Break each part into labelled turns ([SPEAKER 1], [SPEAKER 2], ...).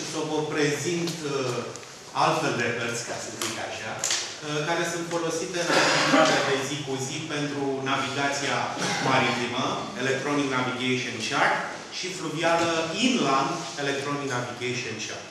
[SPEAKER 1] să vă prezint altfel de hărți, ca să zic așa, care sunt folosite în activitatea de zi cu zi pentru navigația maritimă, Electronic Navigation Chart, și fluvială Inland Electronic Navigation Chart.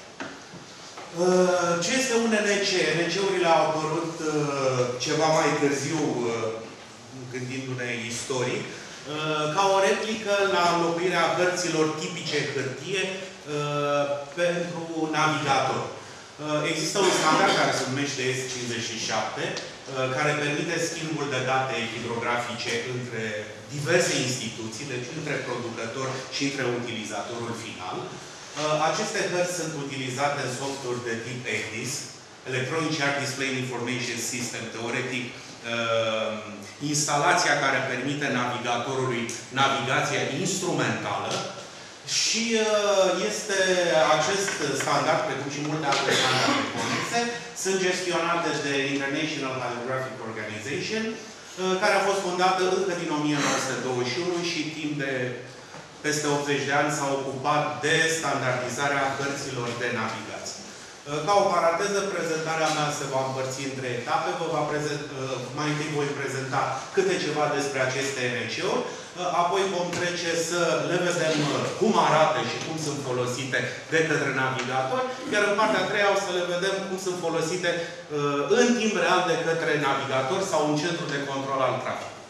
[SPEAKER 1] Ce este un NC? NC-urile au apărut ceva mai târziu, gândindu-ne istoric, ca o replică la înlocuirea hărților tipice hârtie pentru navigator. Există un standard care se numește S57, care permite schimbul de date hidrografice între diverse instituții, deci între producător și între utilizatorul final. Aceste hărți sunt utilizate în software de tip ECDIS, Electronic Chart Display Information System, teoretic instalația care permite navigatorului navigația instrumentală. Și este acest standard, precum și multe alte standarde conexe, sunt gestionate de International Hydrographic Organization, care a fost fondată încă din 1921 și timp de peste 80 de ani s-a ocupat de standardizarea hărților de navigație. Ca o paranteză, prezentarea mea se va împărți între etape. Mai întâi voi prezenta câte ceva despre aceste NC-uri, apoi vom trece să le vedem cum arată și cum sunt folosite de către navigator, iar în partea a treia o să le vedem cum sunt folosite în timp real de către navigator sau în centru de control al traficului.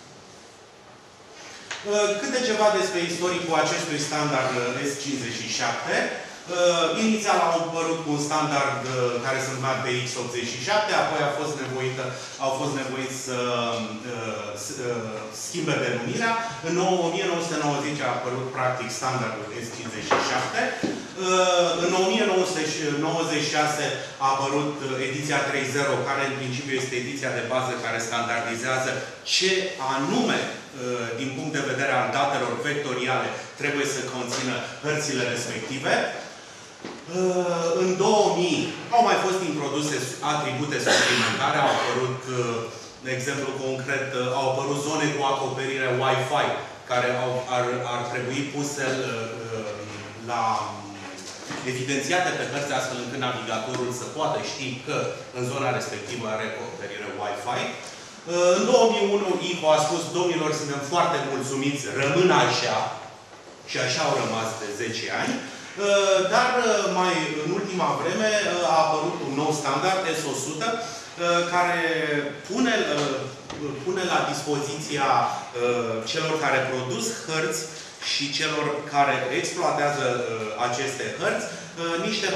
[SPEAKER 1] Câte ceva despre istoricul acestui standard S57. Inițial au apărut cu un standard care se numea DX87, apoi au fost nevoiți să schimbe denumirea. În 1990 a apărut practic standardul S57. În 1996 a apărut ediția 3.0, care în principiu este ediția de bază care standardizează ce anume, din punct de vedere al datelor vectoriale, trebuie să conțină hărțile respective. În 2000 au mai fost introduse atribute suplimentare, au apărut, de exemplu concret, au apărut zone cu acoperire Wi-Fi, care ar trebui puse evidențiate pe hărți, astfel încât navigatorul să poată ști că în zona respectivă are acoperire Wi-Fi. În 2001, IHO a spus, domnilor, suntem foarte mulțumiți, rămân așa, și așa au rămas de 10 ani. Dar mai în ultima vreme a apărut un nou standard, S100, care pune la dispoziția celor care produc hărți și celor care exploatează aceste hărți niște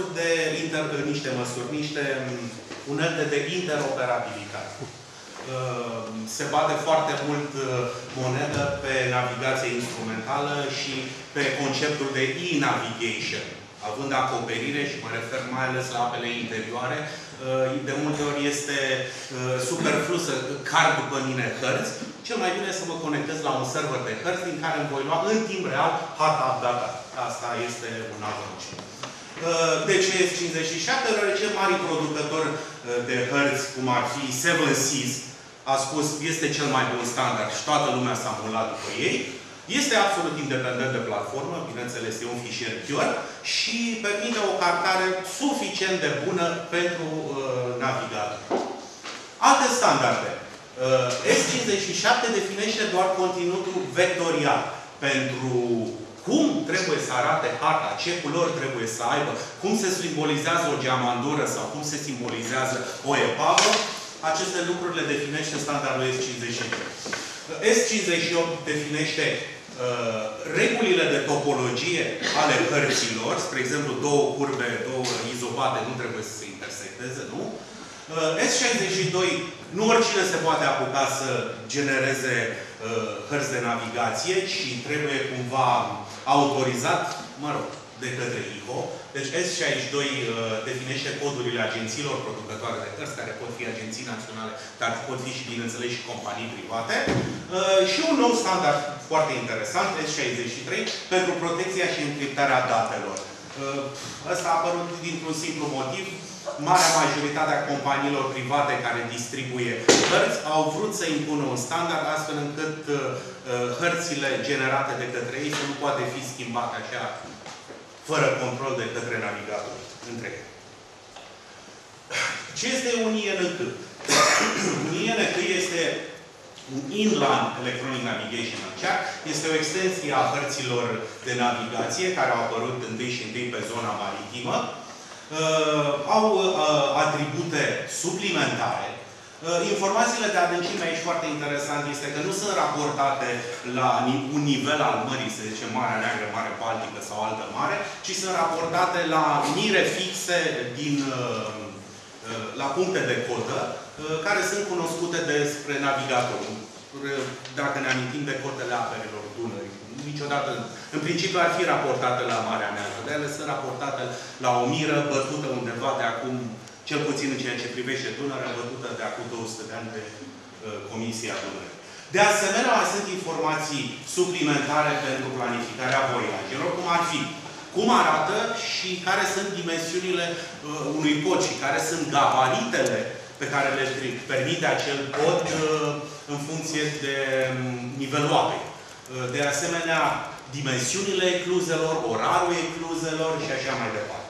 [SPEAKER 1] unelte de interoperabilitate. Se bate foarte mult monedă pe navigație instrumentală și pe conceptul de e-navigation, având acoperire, și mă refer mai ales la apele interioare, de multe ori este superflu să car după mine hărți. Cel mai bine să mă conectez la un server de hărți din care îmi voi lua în timp real harta updatată. Asta este un alt concept. De ce S57? Deoarece mari producători de hărți, cum ar fi Seven Seas, a spus, este cel mai bun standard și toată lumea s-a mulat după ei. Este absolut independent de platformă, bineînțeles, e un fișier pure și permite o cartare suficient de bună pentru navigator. Alte standarde. S57 definește doar conținutul vectorial pentru cum trebuie să arate harta, ce culori trebuie să aibă, cum se simbolizează o geamandură sau cum se simbolizează o epavă. Aceste lucruri le definește standardul S58. S58 definește regulile de topologie ale hărților. Spre exemplu, două curbe, două izobate nu trebuie să se intersecteze, nu? S62, nu oricine se poate apuca să genereze hărți de navigație, ci trebuie cumva autorizat, mă rog, de către IHO. Deci S62 definește codurile agențiilor producătoare de hărți, care pot fi agenții naționale, dar pot fi și, bineînțeles, și companii private. Și un nou standard foarte interesant, S63, pentru protecția și încriptarea datelor. Ăsta a apărut dintr-un simplu motiv. Marea majoritate a companiilor private care distribuie hărți au vrut să impună un standard astfel încât hărțile generate de către ei să nu poate fi schimbate așa fără control de către navigator întreg. Ce este un INC? Un INC este un Inland Electronic Navigational Chart. Este o extensie a hărților de navigație care au apărut întâi și întâi pe zona maritimă. Au atribute suplimentare. Informațiile de adâncime aici foarte interesant este că nu sunt raportate la un nivel al mării, să zicem Marea Neagră, Mare Baltică sau altă mare, ci sunt raportate la mire fixe la puncte de cotă, care sunt cunoscute despre navigator. Dacă ne amintim de cotele apelor Dunării, niciodată, în principiu ar fi raportate la Marea Neagră, dar ele sunt raportate la o miră bătută undeva de acum, cel puțin în ceea ce privește Dunărea, bătută de acum 200 de ani de Comisia Dunării. De asemenea, mai sunt informații suplimentare pentru planificarea voiajelor, cum ar fi cum arată și care sunt dimensiunile unui pod și care sunt gabaritele pe care le permite acel pod în funcție de nivelul apei. De asemenea, dimensiunile ecluzelor, orarul ecluzelor și așa mai departe.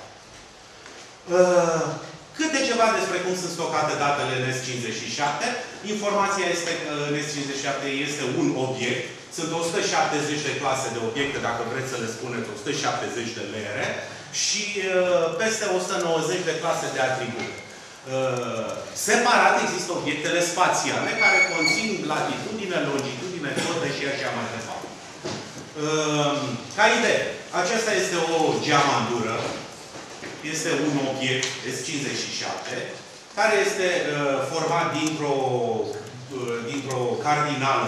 [SPEAKER 1] Câte ceva despre cum sunt stocate datele în S57. Informația este că în S57 este un obiect. Sunt 170 de clase de obiecte, dacă vreți să le spuneți, 170 de leere și peste 190 de clase de atribute. Separat există obiectele spațiale care conțin latitudine, longitudine, cote și așa mai departe. Ca idee, aceasta este o geamandură. Este un obiect S57 care este format dintr-o cardinală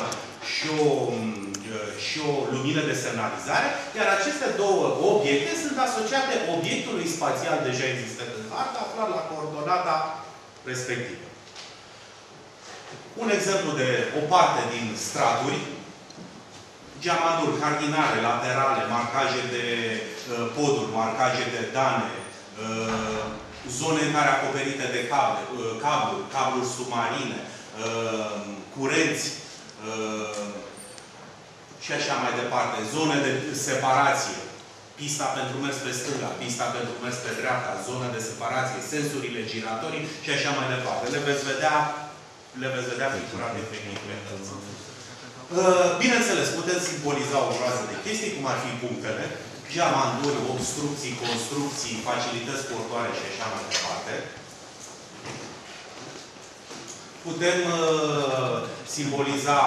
[SPEAKER 1] și o lumină de semnalizare, iar aceste două obiecte sunt asociate obiectului spațial deja existent în hartă, aflat la coordonata respectivă. Un exemplu de o parte din straturi, geamanduri cardinale, laterale, marcaje de poduri, marcaje de dane, zone în care acoperite de cabluri submarine, curenți, și așa mai departe. Zone de separație. Pista pentru mers pe stânga, pista pentru mers pe dreapta, zona de separație, sensurile giratorii și așa mai departe. Le veți vedea picturat efectiv. Bineînțeles, puteți simboliza o groază de chestii, cum ar fi punctele, geamanduri, obstrucții, construcții, facilități portoare și așa mai departe. Putem simboliza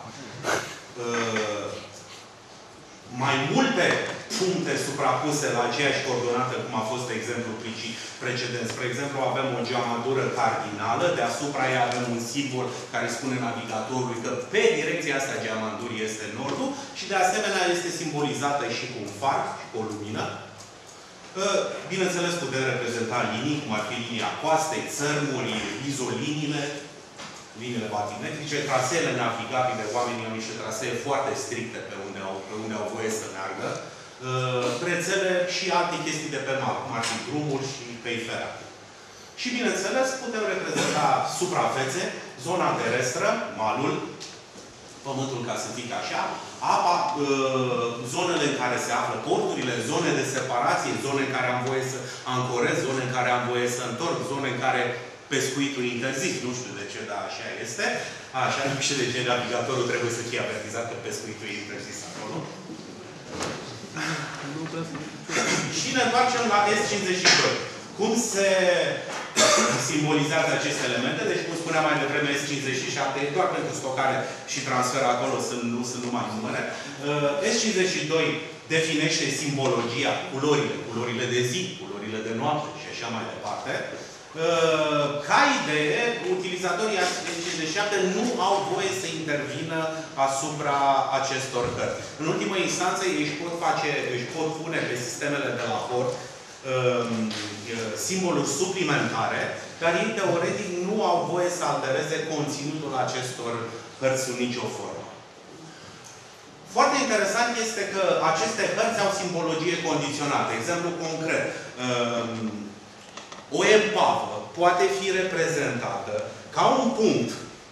[SPEAKER 1] mai multe puncte suprapuse la aceeași coordonată, cum a fost exemplu precedent. Spre exemplu, avem o geamandură cardinală, deasupra ei avem un simbol care spune navigatorului că pe direcția asta geamandurii este nordul și de asemenea este simbolizată și cu un far și cu o lumină. Bineînțeles, putem reprezenta linii, cum ar fi linia coastei, țărmuri, izoliniile, liniile batimetrice, traseele navigabile, oamenii au niște trasee foarte stricte pe unde au voie să meargă, rețele și alte chestii de pe mal, cum ar fi drumuri și căi ferate. Și, bineînțeles, putem reprezenta suprafețe, zona terestră, malul, pământul, ca să zic așa, apa, zonele în care se află porturile, zone de separație, zone în care am voie să ancorez, zone în care am voie să întorc, zone în care pescuitul interzis. Nu știu de ce, dar așa este. Așa, nu știu de ce navigatorul trebuie să fie avertizat că pescuitul e interzis acolo. Și ne întoarcem la S52. Cum se simbolizează aceste elemente? Deci, cum spuneam mai devreme, S57 e doar pentru stocare și transfer acolo, nu sunt numai numere. S52 definește simbologia, culorile de zi, culorile de noapte și așa mai departe. Ca idee, utilizatorii S57 nu au voie să intervină asupra acestor cărți. În ultimă instanță, ei își pot pune pe sistemele de la port simboluri suplimentare, care ei teoretic nu au voie să altereze conținutul acestor cărți sub nicio formă. Foarte interesant este că aceste cărți au simbologie condiționată. Exemplu concret. O epavă poate fi reprezentată ca un punct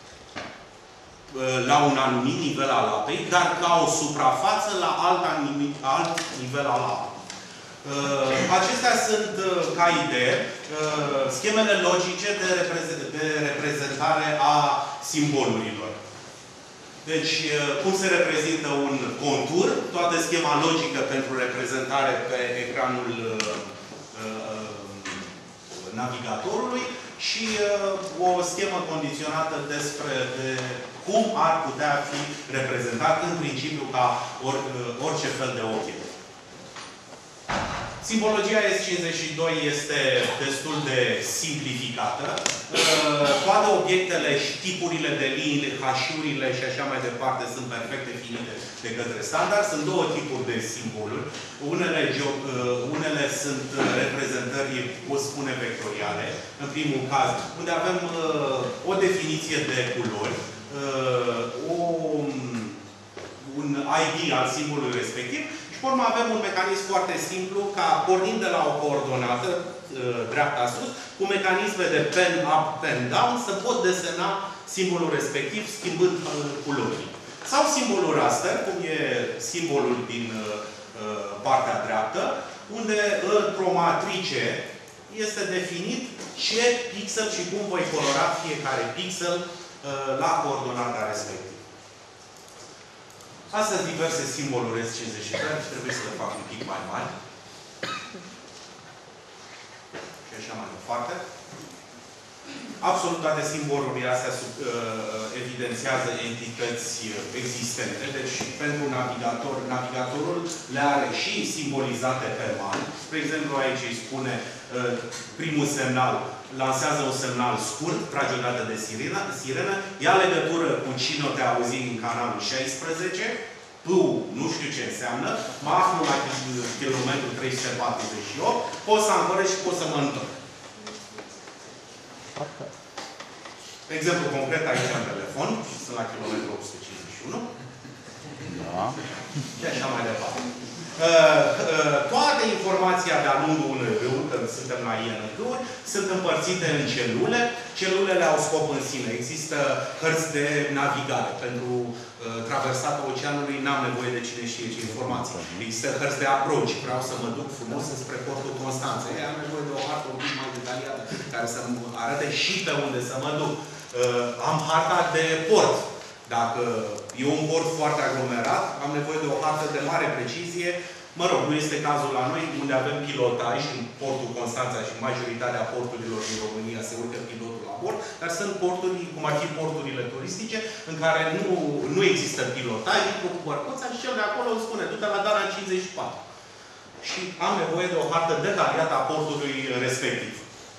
[SPEAKER 1] la un anumit nivel al apei, dar ca o suprafață la alt nivel al apei. Acestea sunt, ca idee, schemele logice de reprezentare a simbolurilor. Deci, cum se reprezintă un contur, toată schema logică pentru reprezentare pe ecranul navigatorului și o schemă condiționată despre cum ar putea fi reprezentat în principiu ca orice fel de obiect. Simbologia S52 este destul de simplificată. Toate obiectele și tipurile de linii, hașurile și așa mai departe sunt perfect definite de către standard. Sunt două tipuri de simboluri. Unele sunt reprezentări, pot spune, vectoriale. În primul caz, unde avem o definiție de culori, un ID al simbolului respectiv. Pe urmă avem un mecanism foarte simplu, ca pornind de la o coordonată, dreapta sus, cu mecanisme de pen up, pen down, să pot desena simbolul respectiv, schimbând culorii. Sau simbolul raster, cum e simbolul din partea dreaptă, unde într-o matrice este definit ce pixel și cum voi colora fiecare pixel la coordonata respectivă. Astăzi diverse simboluri S52, trebuie să le fac un pic mai mari. Și așa mai departe. Absolut toate simbolurile astea evidențiază entități existente. Deci, pentru navigator, navigatorul le are și simbolizate pe mani. Spre exemplu, aici îi spune primul semnal, lansează un semnal scurt, trage o dată de sirenă, ia legătură cu cine o te auzi în canalul 16, nu știu ce înseamnă, mă aflu la kilometrul 348, pot să ancorez și pot să mă întorc. De exemplu concret, aici am telefon, sunt la kilometrul 851. Da. Și așa mai departe. Toate informația de-a lungul unui râu, că suntem la ING-uri, sunt împărțite în celule. Celulele au scop în sine. Există hărți de navigare. Pentru traversata oceanului n-am nevoie de cine știe ce informații. Există hărți de approach. Vreau să mă duc frumos spre portul Constanței. Am nevoie de o hartă un pic mai detaliată, care să-mi arate și pe unde să mă duc. Am harta de port. Dacă e un port foarte aglomerat, am nevoie de o hartă de mare precizie. Mă rog, nu este cazul la noi, unde avem pilotaj în portul Constanța și majoritatea porturilor din România se urcă pilotul la bord, dar sunt porturi, cum ar fi porturile turistice, în care nu există pilotaj, intru cu bărcuța și cel de acolo îmi spune, du-te la Dana 54. Și am nevoie de o hartă detaliată a portului respectiv.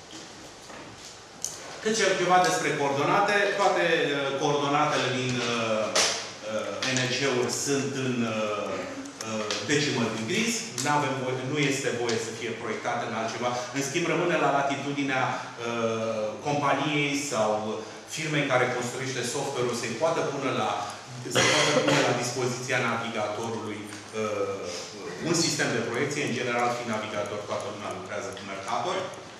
[SPEAKER 1] Cât ceva despre coordonate, toate coordonatele din NC-uri sunt în decimal degrees, nu este voie să fie proiectate în altceva. În schimb, rămâne la latitudinea companiei sau firmei care construiește software-ul să-i poată pune la dispoziția navigatorului un sistem de proiecție, în general fi navigator, toată lumea lucrează cu Mercator.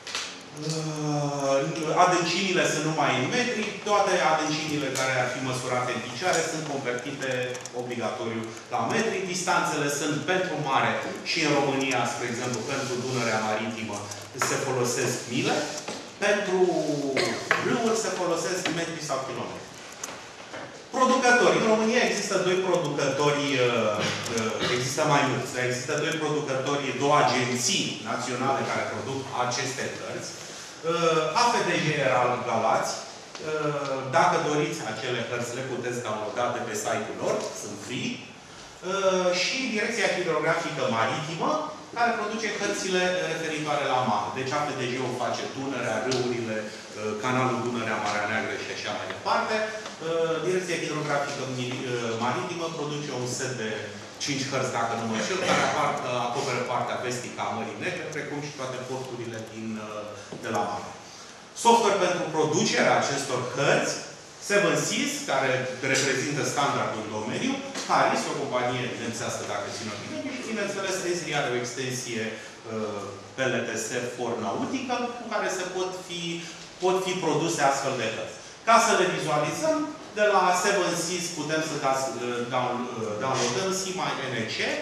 [SPEAKER 1] Adâncinile sunt numai în metri, toate adâncinile care ar fi măsurate în picioare sunt convertite obligatoriu la metri. Distanțele sunt pentru mare și în România, spre exemplu, pentru Dunărea Maritimă se folosesc mile, pentru râuri se folosesc metri sau kilometri. Producători. În România există doi producători, există mai mulți, dar există doi producători, două agenții naționale care produc aceste cărți. AFDG Eral Galați. Dacă doriți acele cărți, le puteți downloada de pe site-ul lor, sunt free. Și Direcția Hidrografică Maritimă, care produce cărțile referitoare la mare. Deci AFDG-ul face Dunărea, râurile, canalul Dunărea, Marea Neagră și așa mai departe. Direcția Hidrografică Maritimă produce un set de 5 hărți, dacă nu mă înșel, care acoperă partea vestică a Mării Negre, precum și toate porturile de la mare. Software pentru producerea acestor hărți, Seven Seas, care reprezintă standardul în domeniu, Harris, o companie nemțească, dacă țină bine, și, bineînțeles, Esri are o extensie PLTS for Nautical, cu care pot fi produse astfel de hărți. Ca să le vizualizăm, de la Seven Seas putem să downloadăm SIMA NC,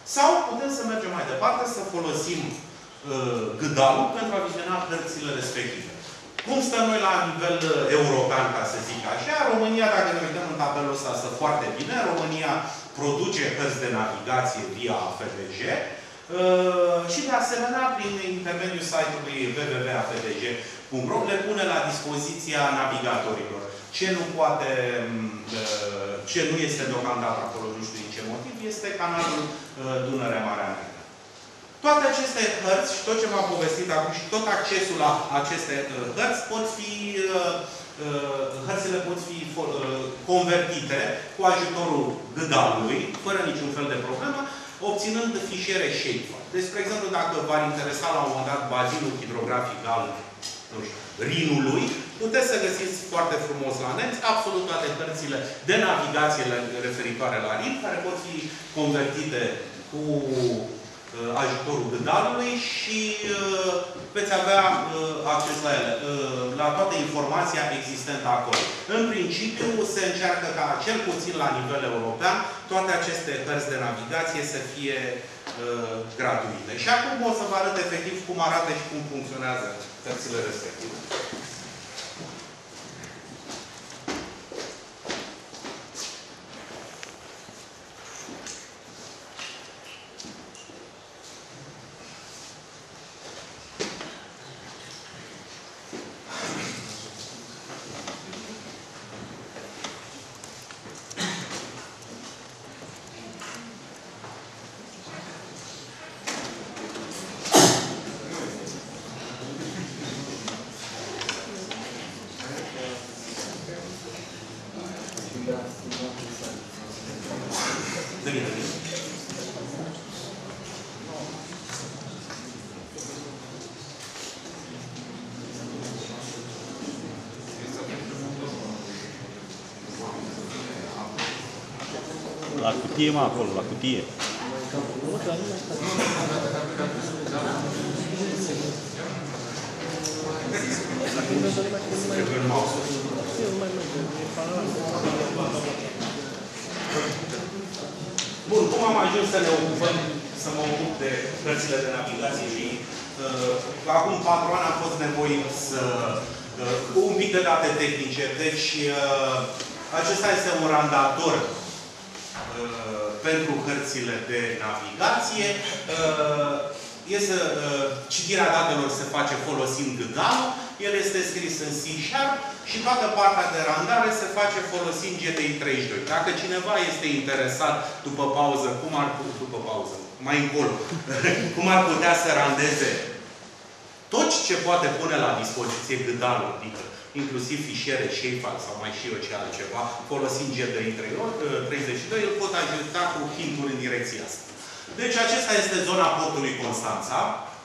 [SPEAKER 1] Sau putem să mergem mai departe, să folosim gâdalul pentru a viziona hărțile respective. Cum stăm noi la nivel european, ca să zic așa? România, dacă ne uităm în tabelul ăsta, stă foarte bine. România produce hărți de navigație via FDJ și, de asemenea, prin intermediul site-ului www.afdg.ro le pune la dispoziția navigatorilor. Ce nu poate, ce nu este deocamdată acolo, nu știu din ce motiv, este canalul Dunărea-Marea Neagră. Toate aceste hărți și tot ce v-am povestit acum și tot accesul la aceste hărți pot fi, hărțile pot fi convertite cu ajutorul gâdalului, fără niciun fel de problemă, obținând fișiere shapefile. Deci, spre exemplu, dacă v-ar interesa la un moment dat bazinul hidrografic al, nu știu, Rinului, puteți să găsiți foarte frumos la net absolut toate hărțile de navigație referitoare la Rin, care pot fi convertite cu ajutorul gâdalului și veți avea acces la ele, la toată informația existentă acolo. În principiu, se încearcă ca, cel puțin la nivel european, toate aceste hărți de navigație să fie gratuite. Și acum o să vă arăt efectiv cum arată și cum funcționează hărțile respective.
[SPEAKER 2] La cutie, mă, acolo, la cutie.
[SPEAKER 1] Bun, cum am ajuns să ne ocupăm, să mă ocup de hărțile de navigație și acum 4 ani am fost nevoit să cu un pic de date tehnice. Deci, acesta este un randator pentru hărțile de navigație. Citirea datelor se face folosind gâdalul. El este scris în C# și toată partea de randare se face folosind GTI 32. Dacă cineva este interesat după pauză, mai încolo, cum ar putea să randeze tot ce poate pune la dispoziție gâdalul, adică inclusiv fișiere, shapefile sau mai și eu ce altceva, folosind GTI 32, îl pot ajuta cu hinturi în direcția asta. Deci acesta este zona portului Constanța.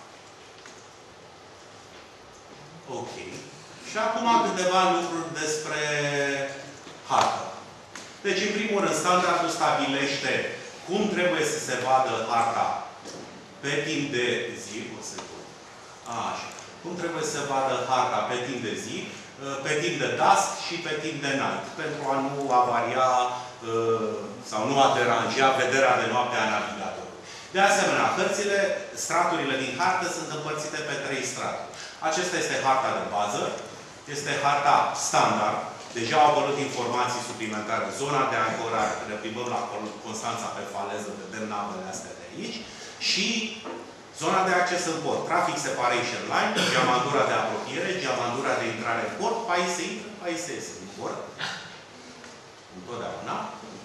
[SPEAKER 1] Ok. Și acum câteva lucruri despre hartă. Deci, în primul rând, standardul stabilește cum trebuie să se vadă harta pe timp de zi. Așa. Cum trebuie să se vadă harta pe timp de zi, pe timp de dusk și pe timp de night, pentru a nu avaria sau nu a deranja vederea de noapte a navigatorului. De asemenea, straturile din hartă sunt împărțite pe 3 straturi. Acesta este harta de bază, este harta standard. Deja au apărut informații suplimentare. Zona de ancorare, ne plimbăm la Constanța pe faleză, vedem navele astea de aici. Și zona de acces în port. Traffic separation line, geamandura de apropiere, geamandura de intrare în port, pe aici se intră, pe aici se iese din port. Întotdeauna.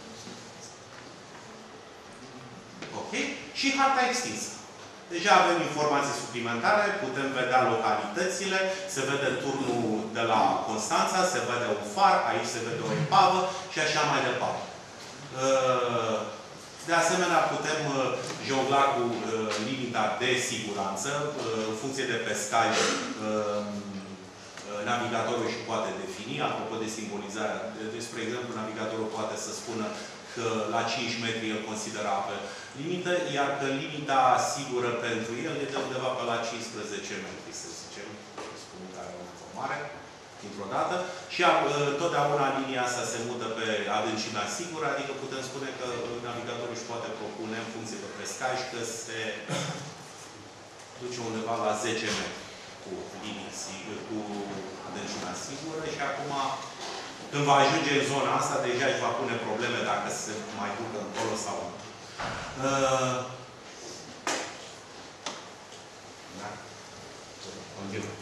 [SPEAKER 1] Ok? Și harta extinsă. Deja avem informații suplimentare, putem vedea localitățile, se vede turnul de la Constanța, se vede un far, aici se vede o epavă și așa mai departe. De asemenea, putem jongla cu limita de siguranță, în funcție de pescaj, navigatorul își poate defini, apropo de simbolizarea. Spre exemplu, navigatorul poate să spună că la 5 metri el consideră apă limită, iar că limita sigură pentru el e de undeva pe la 15 metri, să zicem. Spun că are o informare, dintr-o dată. Și totdeauna linia asta se mută pe adâncimea sigură, adică putem spune că navigatorul își poate propune, în funcție de pescaj că se duce undeva la 10 metri cu linii sigură, cu adâncimea sigură și acum, când va ajunge în zona asta, deja își va pune probleme dacă se mai ducă încolo sau nu. Da? Continuă.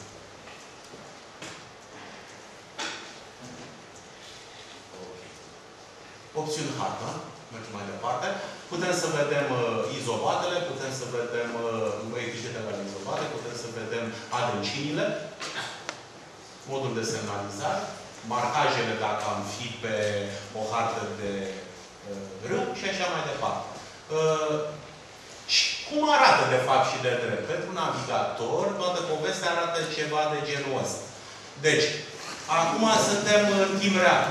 [SPEAKER 1] Opțiuni hartă. Mergem mai departe. Putem să vedem izobatele, putem să vedem etișetele la izobate, putem să vedem adâncimile, modul de semnalizare, marcajele dacă am fi pe o hartă de râu și așa mai departe. Și cum arată de fapt și de drept? Pentru navigator, toată povestea arată ceva de genul ăsta. Deci, acum suntem în timp real.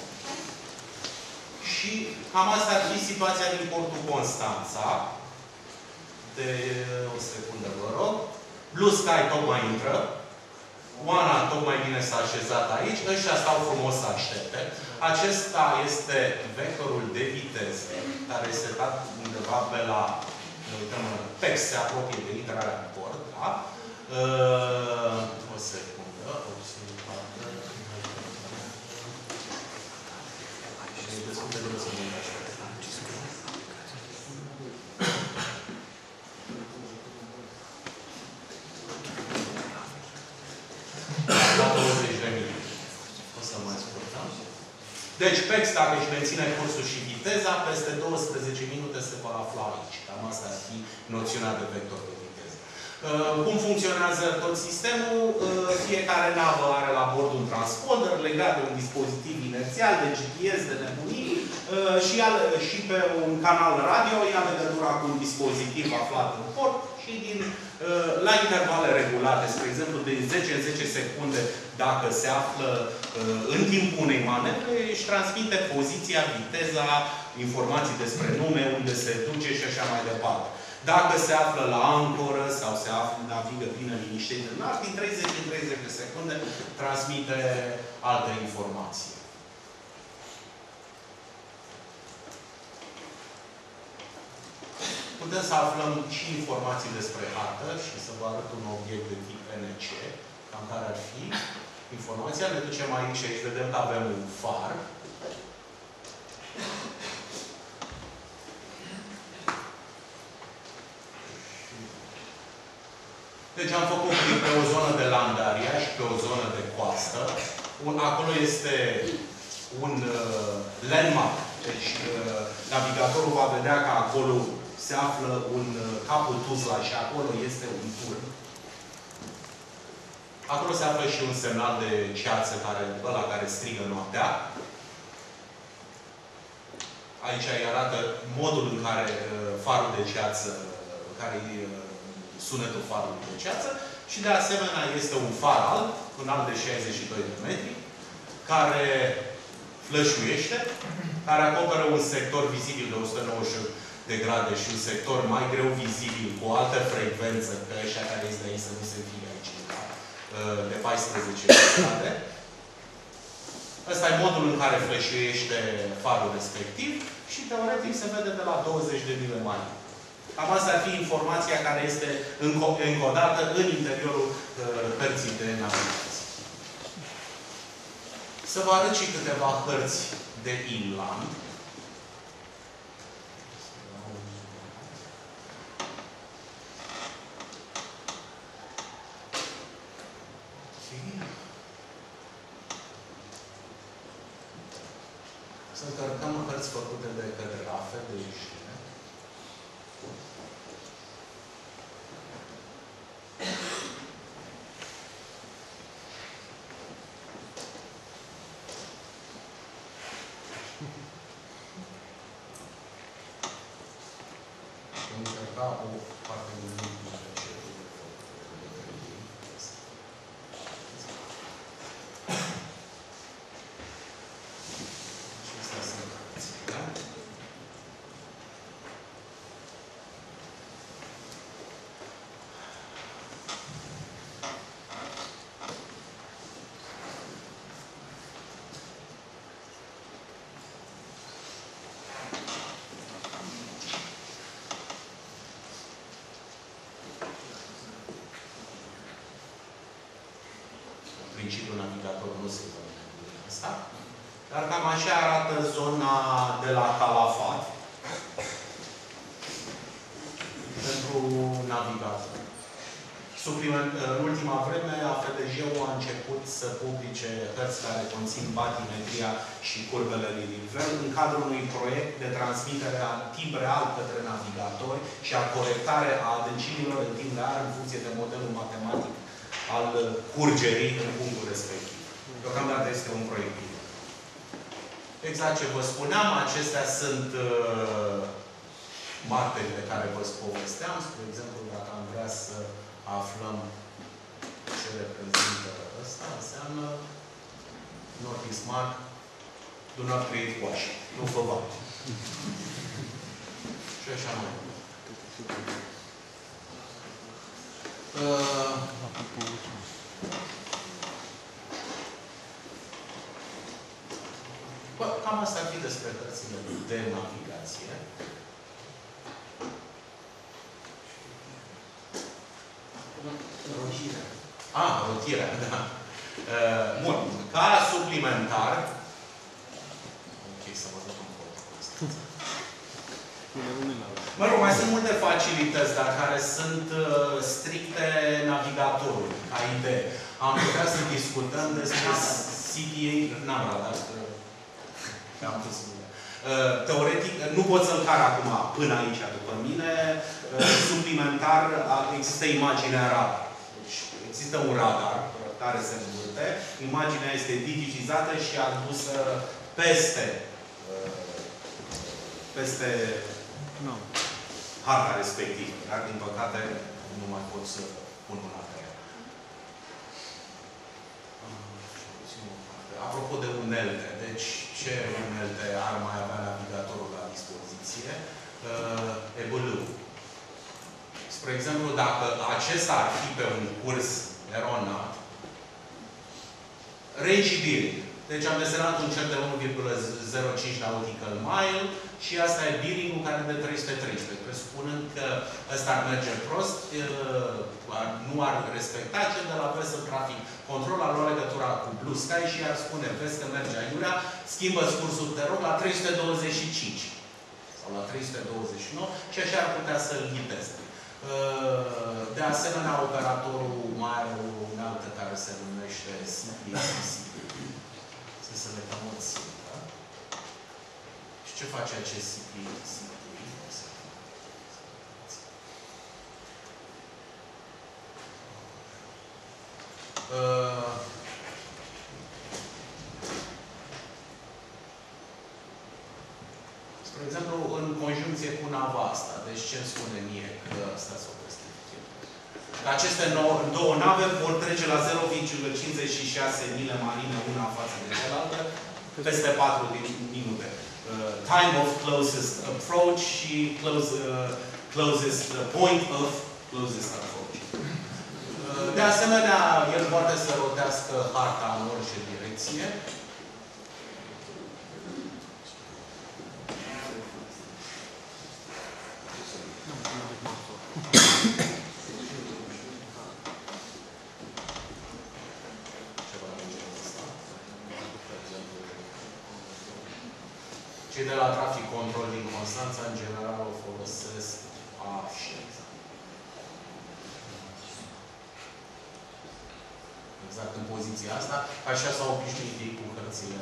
[SPEAKER 1] Și cam asta ar fi situația din portul Constanța. De o secundă, vă rog. Blue Sky tocmai intră. Oana tocmai bine s-a așezat aici. Ăștia stau frumos să aștepte. Acesta este vectorul de viteză, care este dat undeva pe la, ne uităm, PEX se apropie de intrarea în port, da? O secundă. La 20 de minute. O să mai scurtăm. Deci, PEX, dacă își menține cursul și viteza, peste 12 minute se va afla aici. Cam asta ar fi noțiunea de vector de viteză. Cum funcționează tot sistemul? Fiecare navă are la bord un transponder legat de un dispozitiv inerțial, de GPS, de nebunii, și pe un canal radio ia legătura cu un dispozitiv aflat în port și la intervale regulate, spre exemplu, de 10 în 10 secunde, dacă se află în timpul unei manevre, își transmite poziția, viteza, informații despre nume, unde se duce și așa mai departe. Dacă se află la ancoră sau se află, navigă bine liniștit în art, din 30 în 30 de secunde transmite alte informații. Putem să aflăm și informații despre hartă și să vă arăt un obiect de tip NC, cam care ar fi informația. Ne ducem aici și aici vedem că avem un far. Deci am făcut pe o zonă de landaria și pe o zonă de coastă. Acolo este un landmark. Deci navigatorul va vedea că acolo se află un capul Tuzla și acolo este un turn. Acolo se află și un semnal de ceață ăla care strigă noaptea. Aici îi arată modul în care farul de ceață, care e sunetul farului de ceață. Și de asemenea este un far alb, înalt de 62 de metri, care flășuiește, care acoperă un sector vizibil de 190 de grade și un sector mai greu vizibil, cu o altă frecvență, pe ăștia care este aici să nu se fie aici, de 14 grade. Ăsta e modul în care flășuiește farul respectiv și teoretic se vede de la 20 de mile mai. Cam asta ar fi informația care este încodată în interiorul hărții de navigație. Să vă arăt și câteva hărți de inland. Să încărcăm hărți făcute de către rafe de ieșire. Încărca o parte din fericitul navigatorul nu se poate asta. Dar cam așa arată zona de la Calafat pentru navigator. În ultima vreme, AFDJ-ul a început să publice hărți care conțin batimetria și curvele de nivel în cadrul unui proiect de transmitere a timp real către navigatori și a corectare a adâncimilor în timp real în funcție de modelul matematic al curgerii în punctul respectiv. Deocamdată este un proiect. Exact ce vă spuneam, acestea sunt martele de care vă povesteam. Spre exemplu, dacă am vrea să aflăm ce reprezintă ăsta, înseamnă notice mark, do not create wash. Nu fă bani. Și așa mai. Bă, cam asta ar fi despre hărțile de navigație. Rotirea, da. Bun. Ca suplimentar, ok, să vă dăm un pot. Mă rog, mai sunt multe facilități, dar care sunt stricte navigatorului, ca idee. Am putea să discutăm despre CPA, n-am radat, că am pus teoretic, nu pot să-l car acum până aici după mine. Suplimentar, există imaginea radar. Deci, există un radar care se învârte, imaginea este digitizată și adusă peste harta respectivă. Dar, din păcate, nu mai pot să pun una pe ea. Apropo de unelte, deci ce unelte ar mai avea navigatorul la dispoziție? EBL. Spre exemplu, dacă acesta ar fi pe un curs eronat, range bearing. Deci am desenat un cer de 1,05 nautical mile și asta e bearing-ul care e de 313. Presupunând că ăsta ar merge prost, nu ar respecta cel de la Vessel Traffic Control, ar lua legătura cu Blue Sky și ar spune, vezi că merge aiurea, schimbă-ți cursul, te rog, la 325 sau la 329 și așa ar putea să-l ghideze. De asemenea, operatorul mai are o unealtă care se numește CPC. Să selectăm o țintă. Și ce face acest CPC? Spre exemplu, în conjuncție cu nava asta. Deci ce îmi spune mie că asta s-o prestifice? Că aceste două nave vor trece la 0,56 mile marine una față de cealaltă peste 4 minute. Time of closest approach și closest point of closest approach. De asemenea, el poate să rotească harta în orice direcție. Cei de la Traffic Control din Constanța, în general, o folosesc așa. Exact în poziția asta. Așa s-au obișnuit ei cu hărțile.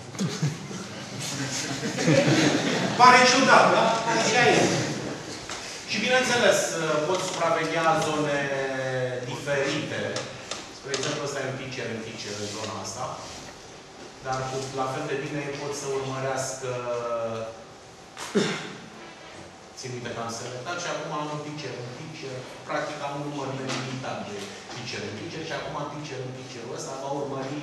[SPEAKER 1] Pare ciudat, da? Așa e. Și bineînțeles, pot supraveghea zone diferite. Spre exemplu, ăsta e un picture în zona asta. Dar la fel de bine pot să urmărească... Țin minte că am selectat și acum am un picture. Practic am un număr nelimitat de picture și acum picture-ul ăsta va urmări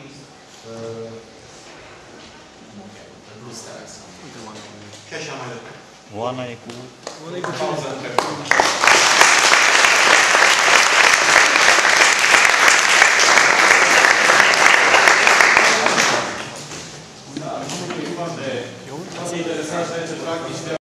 [SPEAKER 1] Blue Sky. Și așa mai departe.
[SPEAKER 2] Oana e cu...
[SPEAKER 1] Pauză între foarte interesant, practic,